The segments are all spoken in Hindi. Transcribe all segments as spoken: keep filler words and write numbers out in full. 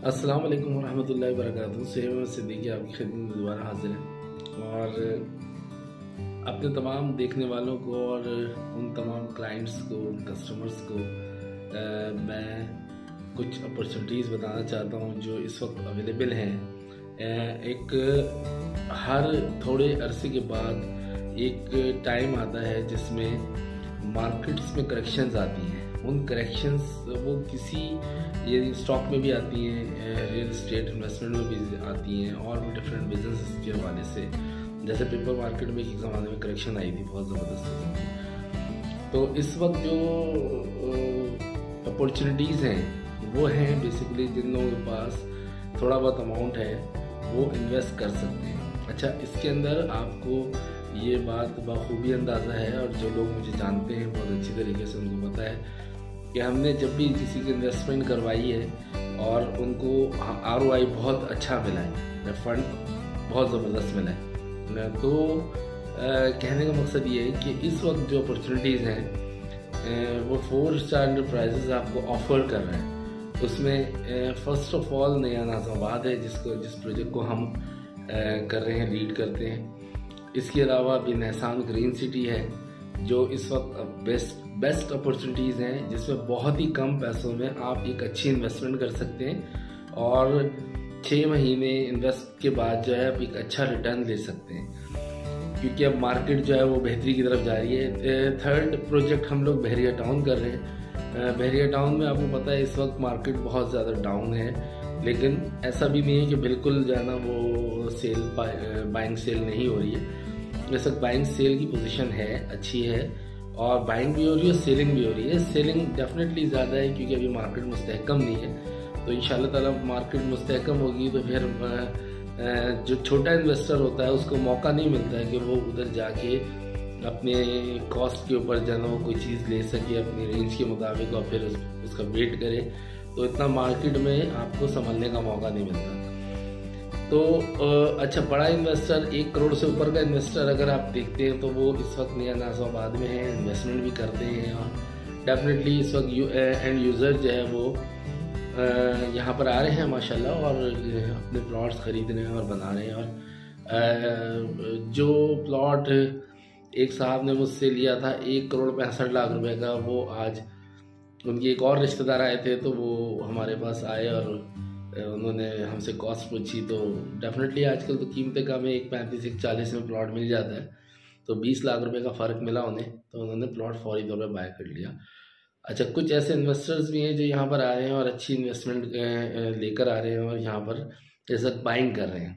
अस्सलाम वालेकुम वरहमतुल्लाहि वबरकातुहू। सेव सिद्दीकी आपकी खिदमत में दोबारा हाजिर है और अपने तमाम देखने वालों को और उन तमाम क्लाइंट्स को, उन कस्टमर्स को आ, मैं कुछ अपॉर्चुनिटीज़ बताना चाहता हूँ जो इस वक्त अवेलेबल हैं। एक हर थोड़े अरसे के बाद एक टाइम आता है जिसमें मार्केट्स में करेक्शंस आती हैं। उन करेक्शंस वो किसी ये स्टॉक में भी आती हैं, रियल इस्टेट इन्वेस्टमेंट में भी आती हैं और भी डिफरेंट बिजनेस के हवाले से। जैसे पेपर मार्केट में एक ज़माने में करेक्शन आई थी बहुत ज़बरदस्त किस्म की। तो इस वक्त जो अपॉर्चुनिटीज़ हैं वो हैं बेसिकली जिन लोगों के पास थोड़ा बहुत अमाउंट है वो इन्वेस्ट कर सकते हैं। अच्छा, इसके अंदर आपको ये बात बखूबी अंदाज़ा है और जो लोग मुझे जानते हैं बहुत अच्छी तरीके से उनको पता है कि हमने जब भी किसी की इन्वेस्टमेंट करवाई है और उनको आर ओ आई बहुत अच्छा मिला है, फंड बहुत ज़बरदस्त मिला है, तो आ, कहने का मकसद ये है कि इस वक्त जो अपॉर्चुनिटीज़ हैं वो फोर स्टार एंटरप्राइजेज आपको ऑफ़र कर रहे हैं। उसमें फ़र्स्ट ऑफ ऑल नया नाज़ाबाद है जिसको जिस प्रोजेक्ट को हम आ, कर रहे हैं, लीड करते हैं। इसके अलावा बिन एहसान ग्रीन सिटी है जो इस वक्त बेस्ट बेस्ट अपॉर्चुनिटीज़ हैं जिसमें बहुत ही कम पैसों में आप एक अच्छी इन्वेस्टमेंट कर सकते हैं और छः महीने इन्वेस्ट के बाद जो है आप एक अच्छा रिटर्न ले सकते हैं, क्योंकि अब मार्केट जो है वो बेहतरी की तरफ जा रही है। थर्ड प्रोजेक्ट हम लोग बहरिया टाउन कर रहे हैं। बहरिया टाउन में आपको पता है इस वक्त मार्केट बहुत ज़्यादा डाउन है, लेकिन ऐसा भी नहीं है कि बिल्कुल जो है ना वो सेल बाइंग सेल नहीं हो रही है। वैसे बाइंग सेल की पोजीशन है, अच्छी है और बाइंग भी हो रही है, सेलिंग भी हो रही है। सेलिंग डेफिनेटली ज़्यादा है क्योंकि अभी मार्केट मुस्तहकम नहीं है। तो इंशाल्लाह ताला मार्केट मुस्तहकम होगी तो फिर जो छोटा इन्वेस्टर होता है उसको मौका नहीं मिलता है कि वो उधर जाके अपने कॉस्ट के ऊपर जो है ना वो कोई चीज़ ले सके अपनी रेंज के मुताबिक और फिर उस, उसका वेट करे। तो इतना मार्केट में आपको संभलने का मौका नहीं मिलता। तो अच्छा, बड़ा इन्वेस्टर एक करोड़ से ऊपर का इन्वेस्टर अगर आप देखते हैं तो वो इस वक्त नया नाज़ाबाद में है, इन्वेस्टमेंट भी करते हैं और डेफिनेटली इस वक्त यू, एंड यूज़र जो है वो यहाँ पर आ रहे हैं माशाल्लाह और अपने प्लॉट्स ख़रीद रहे हैं और बना रहे हैं। और जो प्लॉट एक साहब ने मुझसे लिया था एक करोड़ पैंसठ लाख रुपए का, वो आज उनके एक और रिश्तेदार आए थे तो वो हमारे पास आए और उन्होंने हमसे कॉस्ट पूछी। तो डेफिनेटली आजकल तो कीमतें कम है, एक पैंतीस एक चालीस में प्लॉट मिल जाता है, तो बीस लाख रुपए का फ़र्क मिला उन्हें, तो उन्होंने प्लॉट फौरी तौर पर बाय कर लिया। अच्छा, कुछ ऐसे इन्वेस्टर्स भी हैं जो यहाँ पर आ रहे हैं और अच्छी इन्वेस्टमेंट लेकर आ रहे हैं और यहाँ पर जैसा बाइंग कर रहे हैं।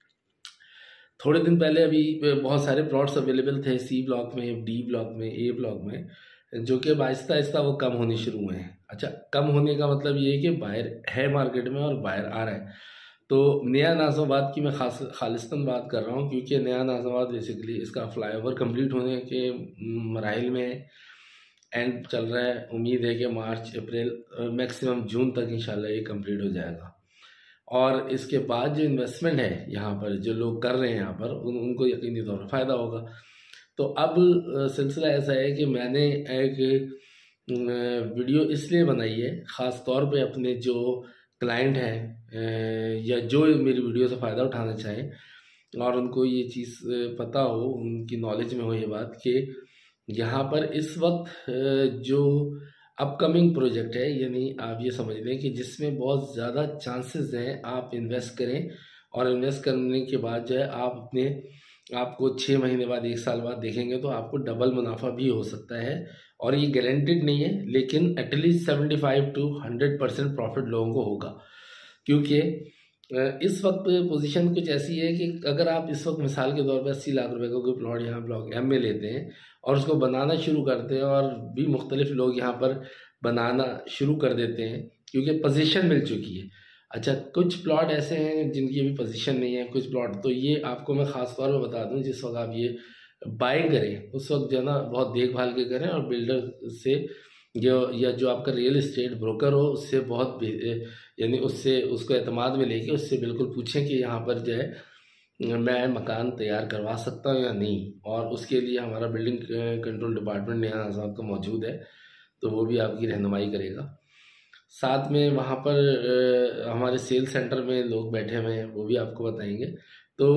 थोड़े दिन पहले अभी बहुत सारे प्लॉट्स अवेलेबल थे सी ब्लॉक में, डी ब्लॉक में, ए ब्लॉक में, जो कि आहिस्ता आहिस्ता वो कम होने शुरू हुए हैं। अच्छा, कम होने का मतलब ये है कि बाहर है मार्केट में और बाहर आ रहा है। तो नया नाज़ाबाद की मैं खास खालिस्तान बात कर रहा हूँ क्योंकि नया नाज़ाबाद बेसिकली इसका फ्लाईओवर कंप्लीट होने के मराहिल में एंड चल रहा है। उम्मीद है कि मार्च अप्रैल मैक्सिमम जून तक इंशाल्लाह ये कंप्लीट हो जाएगा। और इसके बाद जो इन्वेस्टमेंट है यहाँ पर जो लोग कर रहे हैं यहाँ पर उन, उनको यकीनी तौर पर फ़ायदा होगा। तो अब सिलसिला ऐसा है कि मैंने एक वीडियो इसलिए बनाई है ख़ास तौर पे अपने जो क्लाइंट हैं या जो मेरी वीडियो से फ़ायदा उठाना चाहें और उनको ये चीज़ पता हो, उनकी नॉलेज में हो ये बात कि यहाँ पर इस वक्त जो अपकमिंग प्रोजेक्ट है, यानी आप ये समझ लें कि जिसमें बहुत ज़्यादा चांसेस हैं आप इन्वेस्ट करें और इन्वेस्ट करने के बाद जो है आप अपने आपको छः महीने बाद, एक साल बाद देखेंगे तो आपको डबल मुनाफा भी हो सकता है। और ये गारंटेड नहीं है, लेकिन at least seventy five to hundred percent profit लोगों को होगा, क्योंकि इस वक्त पोजीशन कुछ ऐसी है कि अगर आप इस वक्त मिसाल के तौर पर अस्सी लाख रुपए का कोई प्लॉट यहाँ ब्लॉक एम में लेते हैं और उसको बनाना शुरू करते हैं और भी मुख्तलिफ लोग यहाँ पर बनाना शुरू कर देते हैं क्योंकि पोजीशन मिल चुकी है। अच्छा, कुछ प्लॉट ऐसे हैं जिनकी अभी पोजीशन नहीं है, कुछ प्लॉट तो ये आपको मैं ख़ास तौर पे बता दूं, जिस वक्त आप ये बाय करें उस वक्त जो है ना बहुत देखभाल के करें और बिल्डर से जो या जो आपका रियल इस्टेट ब्रोकर हो उससे बहुत यानी उससे उसको एतमाद में लेके उससे बिल्कुल पूछें कि यहाँ पर जो है मैं मकान तैयार करवा सकता हूँ या नहीं। और उसके लिए हमारा बिल्डिंग कंट्रोल डिपार्टमेंट नया नाज़ाबाद का मौजूद है, तो वो भी आपकी रहनुमाई करेगा। साथ में वहाँ पर आ, हमारे सेल सेंटर में लोग बैठे हुए हैं, वो भी आपको बताएंगे। तो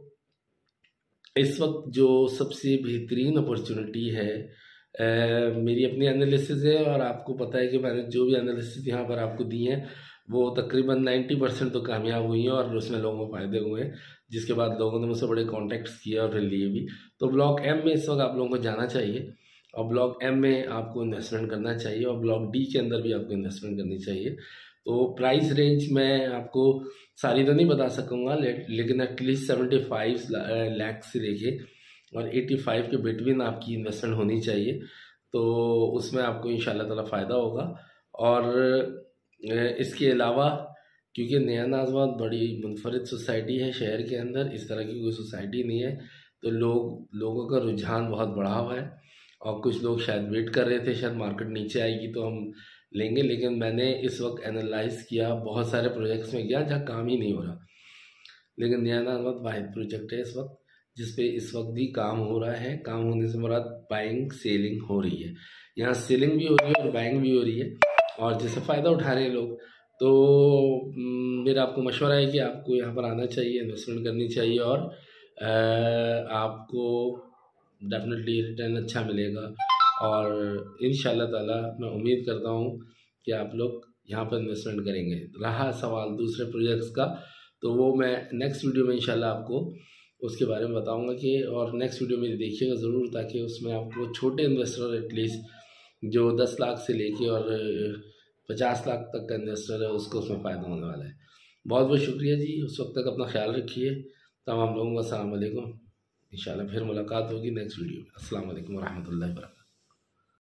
इस वक्त जो सबसे बेहतरीन अपॉर्चुनिटी है, आ, मेरी अपनी एनालिसिस है और आपको पता है कि मैंने जो भी एनालिसिस यहाँ पर आपको दी है वो तकरीबन नब्बे परसेंट तो कामयाब हुई हैं और उसमें लोगों को फ़ायदे हुए हैं, जिसके बाद लोगों ने मुझसे बड़े कॉन्टैक्ट्स किए और लिए भी। तो ब्लॉक एम में इस वक्त आप लोगों को जाना चाहिए और ब्लॉक एम में आपको इन्वेस्टमेंट करना चाहिए और ब्लॉक डी के अंदर भी आपको इन्वेस्टमेंट करनी चाहिए। तो प्राइस रेंज मैं आपको सारी तो नहीं बता सकूँगा, लेकिन एटलीस्ट सेवेंटी फाइव लैख से लेके और एटी फाइव के बिटवीन आपकी इन्वेस्टमेंट होनी चाहिए। तो उसमें आपको इंशाल्लाह ताला फ़ायदा होगा। और इसके अलावा क्योंकि नया नाज़वात बड़ी मुनफरिद सोसाइटी है शहर के अंदर, इस तरह की कोई सोसाइटी नहीं है, तो लोग लोगों का रुझान बहुत बढ़ा हुआ है और कुछ लोग शायद वेट कर रहे थे, शायद मार्केट नीचे आएगी तो हम लेंगे। लेकिन मैंने इस वक्त एनालाइज किया, बहुत सारे प्रोजेक्ट्स में गया जहाँ काम ही नहीं हो रहा, लेकिन नया नाज़वात वाहिद प्रोजेक्ट है इस वक्त जिस पे इस वक्त भी काम हो रहा है। काम होने से मुराद बाइंग सेलिंग हो रही है, यहाँ सेलिंग भी हो रही है और बाइंग भी हो रही है और जिससे फ़ायदा उठा रहे हैं लोग। तो मेरा आपको मशवरा है कि आपको यहाँ पर आना चाहिए, इन्वेस्टमेंट करनी चाहिए और आ, आपको डेफिनेटली रिटर्न अच्छा मिलेगा। और इंशाल्लाह ताला मैं उम्मीद करता हूँ कि आप लोग यहाँ पर इन्वेस्टमेंट करेंगे। रहा सवाल दूसरे प्रोजेक्ट्स का, तो वो मैं नेक्स्ट वीडियो में इंशाल्लाह आपको उसके बारे में बताऊँगा कि, और नेक्स्ट वीडियो मेरी देखिएगा ज़रूर, ताकि उसमें आपको छोटे इन्वेस्टर एटलीस्ट जो दस लाख से लेके और पचास लाख तक का इन्वेस्टर है उसको उसमें फ़ायदा होने वाला है। बहुत बहुत शुक्रिया जी, उस वक्त तक अपना ख्याल रखिए। तमाम लोगों का अस्सलाम वालेकुम, इंशाल्लाह फिर मुलाकात होगी नेक्स्ट वीडियो में। अस्सलाम वालेकुम व रहमतुल्लाहि व बरकातहू।